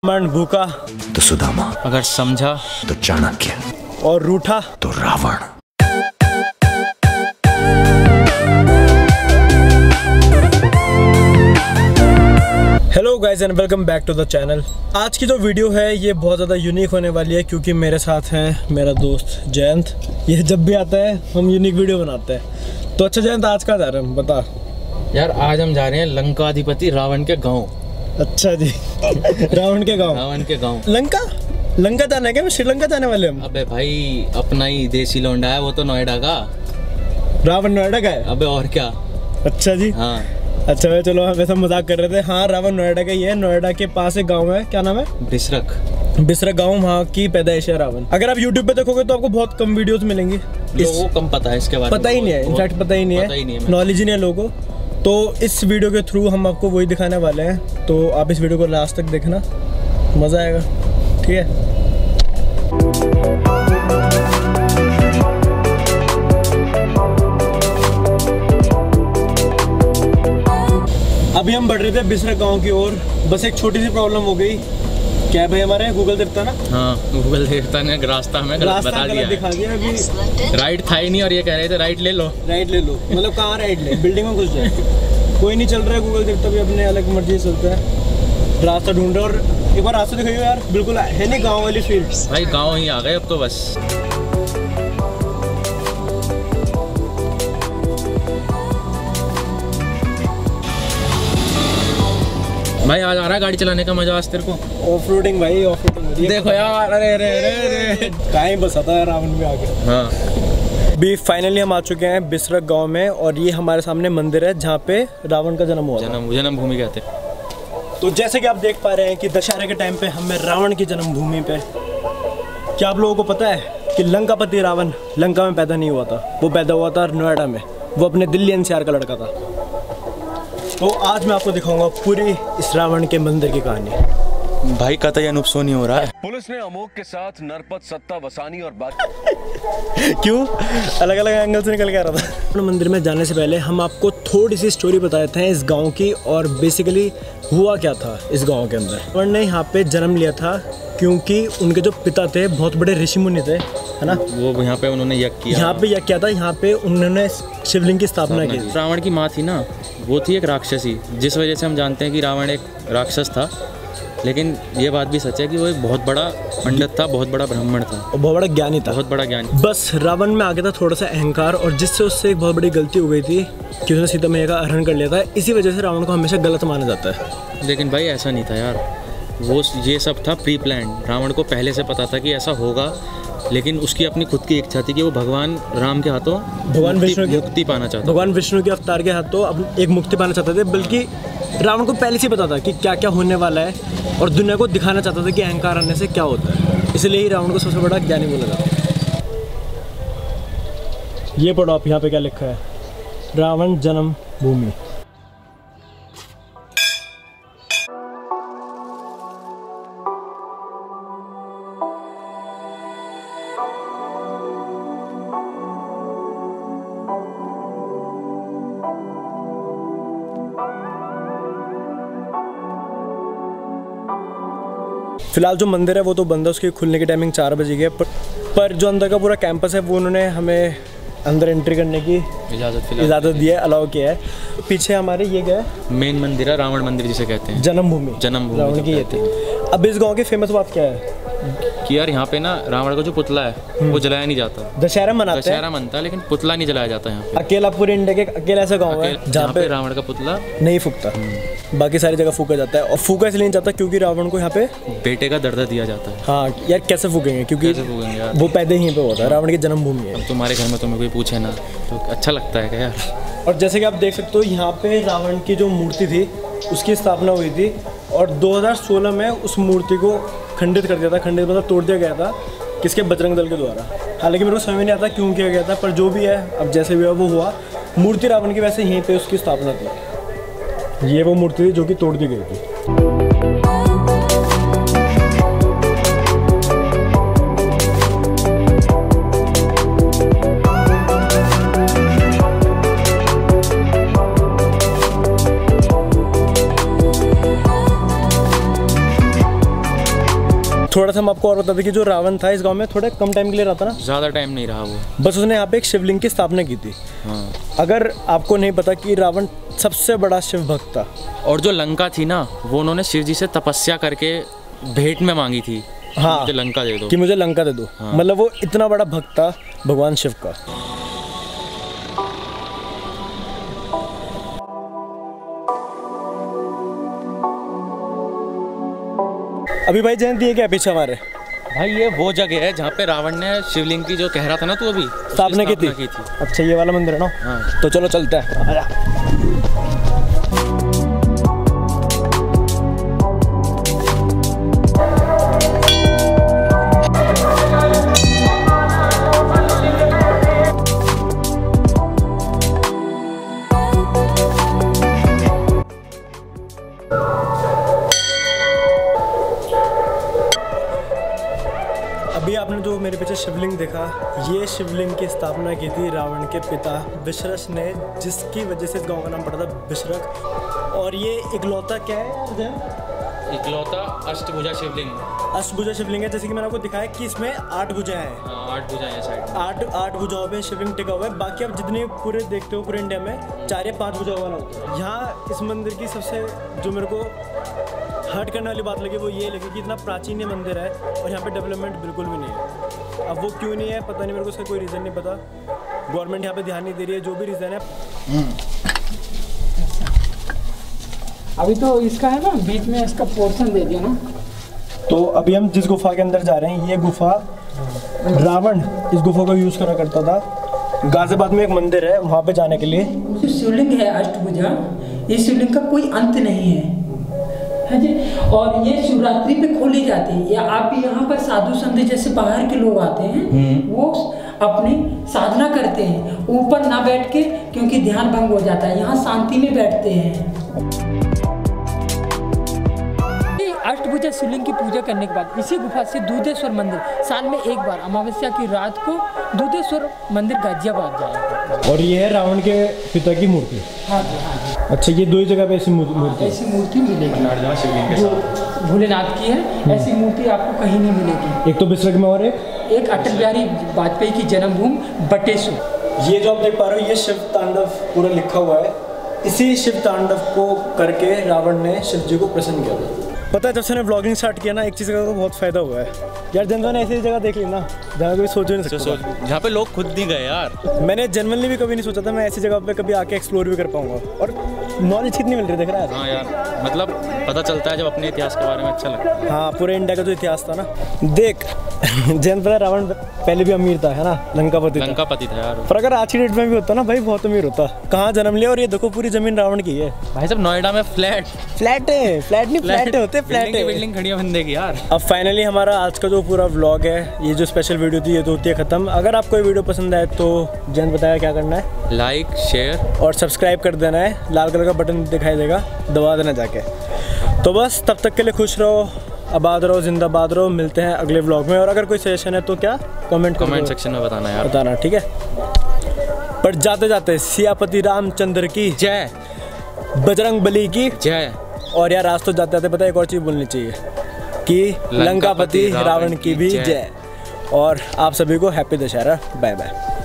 मन भूखा तो सुदामा, अगर समझा तो चाणक्य, और रूठा तो Ravan. Hello guys and welcome back to the channel. आज की जो वीडियो है ये बहुत ज़्यादा यूनिक होने वाली है क्योंकि मेरे साथ है मेरा दोस्त जयंत। ये जब भी आता है हम यूनिक वीडियो बनाते हैं। तो अच्छा जयंत, आज कहाँ जा रहे हैं हम, बता यार। आज हम जा रहे हैं लंकाधिपति रावण के गाँव। अच्छा जी रावण के गाँव। रावण के गाँव। लंका जाना है क्या? श्रीलंका जाने वाले हम। अबे भाई अपना ही देसी लौंडा है वो तो, नोएडा का। रावण नोएडा का है? अबे और क्या। अच्छा जी। हाँ अच्छा भाई, चलो हम ऐसा मजाक कर रहे थे। हाँ, रावण नोएडा का ही है। नोएडा के पास एक गाँव है, क्या नाम है? बिसरक गाँव, वहाँ की पैदाइश है रावण। अगर आप YouTube पे देखोगे तो आपको बहुत कम वीडियोस मिलेंगी। लोगों को कम पता है इसके बारे में, पता ही नहीं है, इनफैक्ट पता ही नहीं है, नॉलेज ही नहीं है लोगों को। तो इस वीडियो के थ्रू हम आपको वही दिखाने वाले हैं। तो आप इस वीडियो को लास्ट तक देखना, मज़ा आएगा। ठीक है। अभी हम बढ़ रहे थे बिसरक गांव की ओर। बस एक छोटी सी प्रॉब्लम हो गई। क्या है भाई, हमारे गूगल देखता ना? हाँ, गूगल देखता ने रास्ता हमें गलत बता दिया, दिखा दिया। अभी राइट था ही नहीं और ये कह रहे थे राइट ले लो। मतलब कहाँ राइट ले? बिल्डिंग में घुस जाए। कोई नहीं चल रहा है, गूगल देखता भी अपने अलग मर्जी से चलता है। रास्ता ढूंढ रहे। और एक बार रास्ता दिखाइए यार, बिल्कुल है नहीं गाँव वाली फील। भाई गाँव ही आ गए अब तो बस। भाई आज आ रहा है गाड़ी चलाने का मजा आज तेरे को। ऑफ रोडिंग भाई, ऑफ रोडिंग। देखो यार, अरे अरे अरे कहीं बस आता है रावण में आके। हाँ, अभी फाइनली हम आ चुके हैं बिसरक गांव में और ये हमारे सामने मंदिर है जहाँ पे रावण का जन्म हुआ। जन्मभूमि कहते हैं। तो जैसे कि आप देख पा रहे हैं कि दशहरे के टाइम पे हमें रावण की जन्मभूमि पे, क्या आप लोगों को पता है कि लंकापति रावण लंका में पैदा नहीं हुआ था, वो पैदा हुआ था नोएडा में। वो अपने दिल्ली एनसीआर का लड़का था। तो आज मैं आपको दिखाऊंगा पूरी इस रावण के मंदिर की कहानी। भाई कतई अनूपसो नहीं हो रहा है। पुलिस ने अमोक के साथ नरपत सत्ता बसानी और बाकी क्यों अलग अलग एंगल से निकल के आ रहा था। मंदिर में जाने से पहले हम आपको थोड़ी सी स्टोरी बता देते हैं इस गांव की, और बेसिकली हुआ क्या था इस गांव के अंदर। रावण ने यहाँ पे जन्म लिया था क्योंकि उनके जो पिता थे बहुत बड़े ऋषि मुनि थे, है ना? वो यहाँ पे उन्होंने यज्ञ किया। यहाँ पे यज्ञ किया था। यहाँ पे उन्होंने शिवलिंग की स्थापना की। रावण की माँ थी ना, वो थी एक राक्षसी, जिस वजह से हम जानते हैं कि रावण एक राक्षस था। लेकिन ये बात भी सच है कि वो एक बहुत बड़ा पंडित था, बहुत बड़ा ब्राह्मण था और बहुत बड़ा ज्ञानी था। बहुत बड़ा ज्ञानी। बस रावण में आ गया था थोड़ा सा अहंकार, और जिससे उससे एक बहुत बड़ी गलती हो गई थी कि उसने सीता मैया का हरण कर लिया था। इसी वजह से रावण को हमेशा गलत माना जाता है। लेकिन भाई ऐसा नहीं था यार, वो ये सब था प्री प्लान। रावण को पहले से पता था कि ऐसा होगा, लेकिन उसकी अपनी खुद की इच्छा थी कि वो भगवान राम के हाथों भगवान विष्णु की मुक्ति पाना चाहता। भगवान विष्णु के अवतार के हाथों अब एक मुक्ति पाना चाहते थे। बल्कि रावण को पहले से पता था कि क्या क्या होने वाला है और दुनिया को दिखाना चाहता था कि अहंकार आने से क्या होता है। इसलिए ही रावण को सबसे बड़ा ज्ञानी बोला जाता है। ये पढ़ो आप, यहाँ पे क्या लिखा है? रावण जन्मभूमि। फिलहाल जो मंदिर है वो तो बंद है, उसकी खुलने की टाइमिंग 4 बजे की है। पर जो अंदर का पूरा कैंपस है वो उन्होंने हमें अंदर एंट्री करने की इजाज़त दी है, अलाउ किया है। पीछे हमारे ये गए मेन मंदिर है, रावण मंदिर जिसे कहते हैं। जन्मभूमि रावण की ये थी। अब इस गाँव की फेमस बात क्या है कि यार यहाँ पे ना रावण का जो पुतला है वो जलाया नहीं जाता। दशहरा मनता है लेकिन पुतला नहीं जलाया जाता यहाँ पे। अकेला पूरे इंडिया के अकेला ऐसा गाँव है जहाँ पे रावण का पुतला नहीं फूकता। बाकी सारी जगह फूका जाता है, और फूका इसलिए नहीं जाता क्योंकि रावण को यहाँ पे बेटे का दर्द दिया जाता है। हाँ यार, कैसे फूकेंगे? क्योंकि यार वो पैदा यहीं पे होता है, रावण की जन्मभूमि है। तुम्हारे घर में तुम्हें कोई पूछे ना तो अच्छा लगता है क्या यार? और जैसे कि आप देख सकते हो यहाँ पे रावण की जो मूर्ति थी उसकी स्थापना हुई थी, और 2016 में उस मूर्ति को खंडित कर दिया था। खंडित मतलब तोड़ दिया गया था, किसके? बजरंग दल के द्वारा। हालांकि मेरे को समझ नहीं आता क्यों किया गया था, पर जो भी है अब जैसे भी है वो हुआ। मूर्ति रावण की वैसे यहीं पे उसकी स्थापना थी। ये वो मूर्ति थी जो कि तोड़ दी गई थी। थोड़ा सा हम आपको और बता दें कि जो रावण था इस गांव में थोड़ा कम टाइम के लिए रहता ना, ज़्यादा टाइम नहीं रहा वो, बस उसने यहाँ पे एक शिवलिंग की स्थापना की थी। हाँ। अगर आपको नहीं पता कि रावण सबसे बड़ा शिव भक्त था, और जो लंका थी ना वो उन्होंने शिव जी से तपस्या करके भेंट में मांगी थी। हाँ, मुझे लंका दे दो, कि मुझे लंका दे दो। हाँ। मतलब वो इतना बड़ा भक्त था भगवान शिव का। अभी भाई जयंती है क्या पीछे हमारे? भाई ये वो जगह है जहाँ पे रावण ने शिवलिंग की जो कह रहा था ना तू अभी, स्थापना की थी। अच्छा ये वाला मंदिर है ना? हाँ। तो चलो चलते हैं, आजा। अभी आपने जो मेरे पीछे शिवलिंग देखा, ये शिवलिंग की स्थापना की थी रावण के पिता विश्रस ने, जिसकी वजह से इस गांव का नाम पड़ा था विश्रक। और ये इकलौता क्या है? इकलौता अष्टभुजा शिवलिंग। अष्टभुजा शिवलिंग है, जैसे कि मैंने आपको दिखाया कि इसमें 8 भुजाएं हैं। 8 भुजाएं हैं साइड। 8 भुजाओं पे शिवलिंग टिका हुआ है। बाकी आप जितने पूरे देखते हो पूरे इंडिया में 4 या 5 भुजाओं वाला होता है। यहाँ इस मंदिर की सबसे जो मेरे को हर्ट करने वाली बात लगी वो ये लगी कि इतना प्राचीन ये मंदिर है और यहाँ पे डेवलपमेंट बिल्कुल भी नहीं है। अब वो क्यों नहीं है पता नहीं, मेरे को उसका कोई रीज़न नहीं पता। गवर्नमेंट यहाँ पे ध्यान नहीं दे रही है, जो भी रीज़न है। अभी तो इसका है ना, बीच में इसका पोर्शन दे दिया ना। तो अभी हम जिस गुफा के अंदर जा रहे हैं, ये गुफा रावण इस गुफा को यूज़ करा करता था। गाजियाबाद में एक मंदिर है, वहाँ पे जाने के लिए जो शिवलिंग है अष्टभुजा, ये शिवलिंग का कोई अंत नहीं है जी। और ये शिवरात्रि पे खोली जाती है। या आप यहाँ पर साधु संत जैसे बाहर के लोग आते हैं, वो अपनी साधना करते हैं, ऊपर ना बैठ के, क्योंकि ध्यान भंग हो जाता है। यहाँ शांति में बैठते हैं। अष्टभुजा शिवलिंग की पूजा करने के बाद इसी गुफा से दूधेश्वर मंदिर साल में एक बार अमावस्या की रात को दूधेश्वर मंदिर गाजियाबाद जाएगा। और ये है रावण के पिता की मूर्ति। हाँ जी, हाँ जी। अच्छा, ये 2 ही जगह पे ऐसी मूर्ति मिलेगी शिवलिंग के जो भोलेनाथ की है। ऐसी मूर्ति आपको कहीं नहीं मिलेगी। एक तो विश्रक में और एक अटल बिहारी वाजपेयी की जन्मभूमि बटेश्वर। ये जो आप देख पा रहे हो, ये शिव तांडव पूरा लिखा हुआ है। इसी शिव तांडव को करके रावण ने शिव जी को प्रसन्न किया था। पता है जब से मैंने व्लॉगिंग स्टार्ट किया ना, एक चीज़ का तो बहुत फ़ायदा हुआ है यार। जनता ने ऐसी जगह देख ली ना जहाँ कोई सोच नहीं सकता, जहाँ पे लोग खुद नहीं गए यार। मैंने जनरली भी कभी नहीं सोचा था मैं ऐसी जगह पे कभी आके एक्सप्लोर भी कर पाऊंगा। और नॉलेज कितनी मिल रही देख रहा है। हाँ यार, मतलब पता चलता है जब अपने इतिहास के बारे में अच्छा लगता है। हाँ, पूरे इंडिया का जो इतिहास था ना, देख जैन पता रावण पहले भी अमीर था, है ना, लंकापति था यार। पर अगर आज की डेट में भी होता ना भाई, बहुत अमीर होता। कहाँ जन्म लिया, और ये देखो पूरी जमीन रावण की है भाई साहब। नोएडा में फ्लैट है, बिल्डिंग खड़ी है बंदे की यार। अब फाइनली हमारा आज का जो पूरा व्लॉग है, ये जो स्पेशल वीडियो थी, ये तो होती है खत्म। अगर आपको ये वीडियो पसंद आए तो जैन बताया क्या करना है, लाइक शेयर और सब्सक्राइब कर देना है। लाल कलर का बटन दिखाई देगा, दबा देना जाके। तो बस तब तक के लिए खुश रहो, आबाद रहो, जिंदाबाद रहो। मिलते हैं अगले व्लॉग में। और अगर कोई सजेशन है तो क्या कमेंट सेक्शन में बताना यार, बताना, ठीक है। पर जाते जाते सियापति रामचंद्र की जय, बजरंग बली की जय। और यार आज तो जाते जाते पता है एक और चीज़ बोलनी चाहिए कि लंकापति रावण की भी जय। और आप सभी को हैप्पी दशहरा। Bye bye.